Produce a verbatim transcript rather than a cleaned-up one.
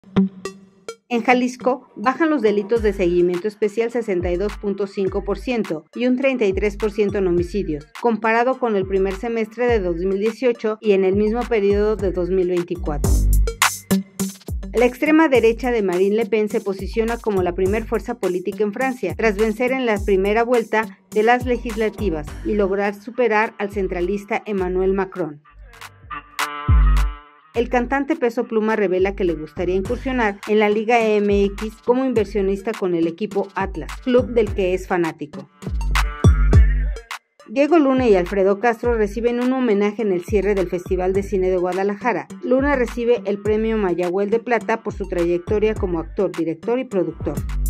En Jalisco, bajan los delitos de seguimiento especial sesenta y dos punto cinco por ciento y un treinta y tres por ciento en homicidios, comparado con el primer semestre de dos mil dieciocho y en el mismo periodo de dos mil veinticuatro. La extrema derecha de Marine Le Pen se posiciona como la primer fuerza política en Francia, tras vencer en la primera vuelta de las legislativas y lograr superar al centralista Emmanuel Macron. El cantante Peso Pluma revela que le gustaría incursionar en la Liga M X como inversionista con el equipo Atlas, club del que es fanático. Diego Luna y Alfredo Castro reciben un homenaje en el cierre del Festival de Cine de Guadalajara. Luna recibe el premio Mayagüel de Plata por su trayectoria como actor, director y productor.